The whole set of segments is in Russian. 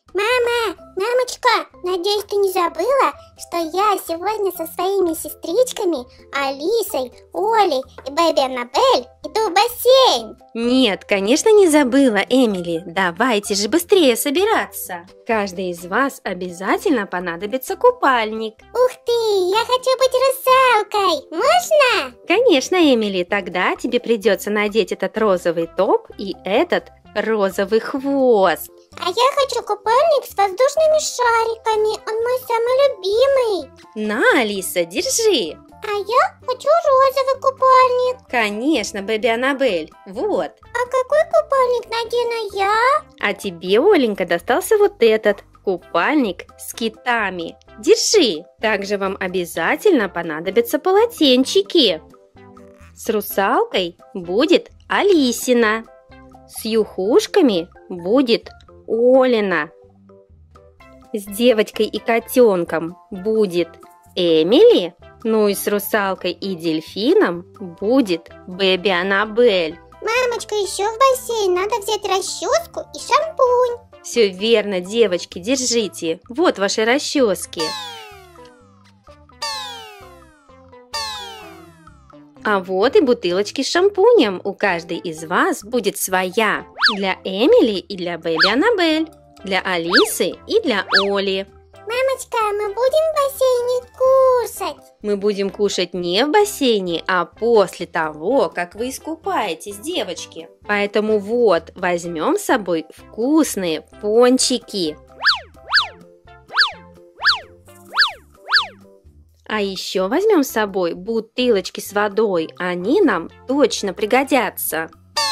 Мамочка, надеюсь, ты не забыла, что я сегодня со своими сестричками Алисой, Олей и Бэби Аннабель иду в бассейн? Нет, конечно, не забыла, Эмили. Давайте же быстрее собираться. Каждой из вас обязательно понадобится купальник. Ух ты, я хочу быть русалкой, можно? Конечно, Эмили, тогда тебе придется надеть этот розовый топ и этот розовый хвост. А я хочу купальник с воздушными шариками, он мой самый любимый. На, Алиса, держи. А я хочу розовый купальник. Конечно, Бэби Аннабель, вот. А какой купальник надену я? А тебе, Оленька, достался вот этот купальник с китами. Держи. Также вам обязательно понадобятся полотенчики. С русалкой будет Алисина. С юхушками будет Олина. С девочкой и котенком будет Эмили. Ну и с русалкой и дельфином будет Бэби Аннабель. Мамочка, еще в бассейн надо взять расческу и шампунь. Все верно, девочки, держите. Вот ваши расчески. А вот и бутылочки с шампунем. У каждой из вас будет своя. Для Эмили и для Бэби Аннабель. Для Алисы и для Оли. Мамочка, мы будем в бассейне кушать? Мы будем кушать не в бассейне, а после того, как вы искупаетесь, девочки. Поэтому вот, возьмем с собой вкусные пончики. А еще возьмем с собой бутылочки с водой, они нам точно пригодятся.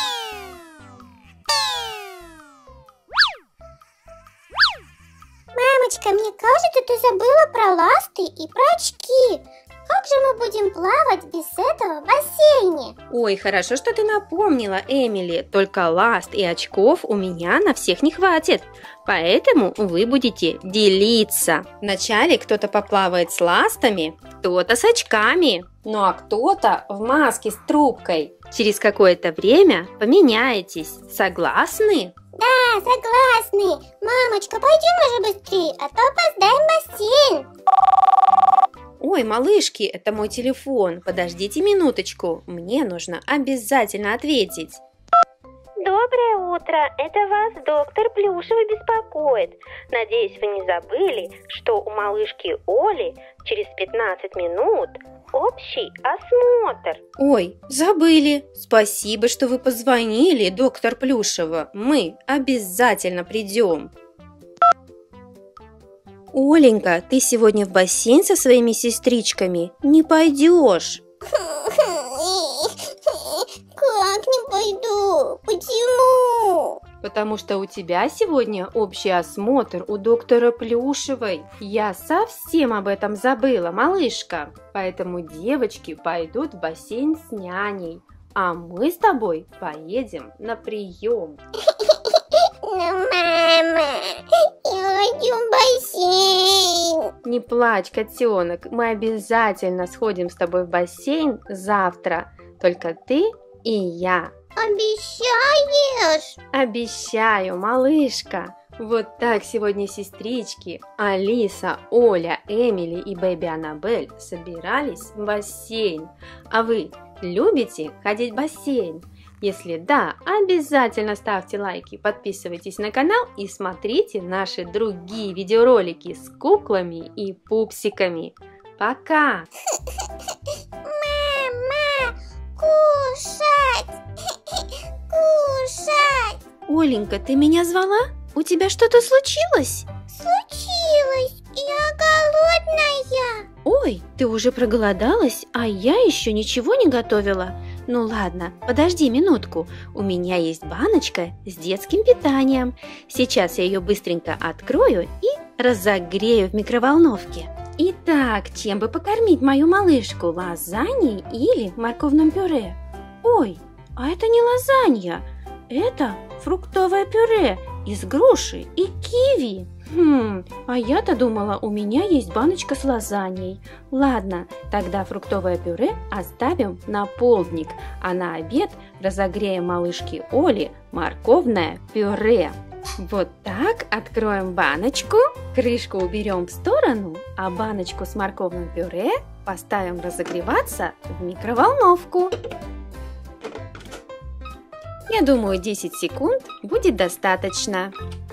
Мамочка, мне кажется, ты забыла про ласты и про очки. Как же мы будем плавать без этого в бассейне? Ой, хорошо, что ты напомнила, Эмили. Только ласт и очков у меня на всех не хватит. Поэтому вы будете делиться. Вначале кто-то поплавает с ластами, кто-то с очками. Ну а кто-то в маске с трубкой. Через какое-то время поменяетесь. Согласны? Да, согласны. Мамочка, пойдем уже быстрее, а то опоздаем в бассейн. Ой, малышки, это мой телефон. Подождите минуточку, мне нужно обязательно ответить. Доброе утро, это вас доктор Плюшева беспокоит. Надеюсь, вы не забыли, что у малышки Оли через 15 минут общий осмотр. Ой, забыли. Спасибо, что вы позвонили, доктор Плюшева. Мы обязательно придем. Оленька, ты сегодня в бассейн со своими сестричками не пойдешь. Как не пойду? Почему? Потому что у тебя сегодня общий осмотр у доктора Плюшевой. Я совсем об этом забыла, малышка. Поэтому девочки пойдут в бассейн с няней, а мы с тобой поедем на прием. Ну, мама, я хочу в бассейн. Не плачь, котенок, мы обязательно сходим с тобой в бассейн завтра. Только ты и я. Обещаешь? Обещаю, малышка. Вот так сегодня сестрички Алиса, Оля, Эмили и Бэби Аннабель собирались в бассейн. А вы любите ходить в бассейн? Если да, обязательно ставьте лайки, подписывайтесь на канал и смотрите наши другие видеоролики с куклами и пупсиками. Пока! Мама, кушать! Кушать! Оленька, ты меня звала? У тебя что-то случилось? Случилось! Я голодная! Ой, ты уже проголодалась, а я еще ничего не готовила. Ну ладно, подожди минутку. У меня есть баночка с детским питанием. Сейчас я ее быстренько открою и разогрею в микроволновке. Итак, чем бы покормить мою малышку? Лазаньей или морковным пюре? Ой, а это не лазанья, это фруктовое пюре из груши и киви. А я-то думала, у меня есть баночка с лазаньей. Ладно, тогда фруктовое пюре оставим на полдник, а на обед разогреем малышке Оле морковное пюре. Вот так откроем баночку, крышку уберем в сторону, а баночку с морковным пюре поставим разогреваться в микроволновку. Я думаю, 10 секунд будет достаточно.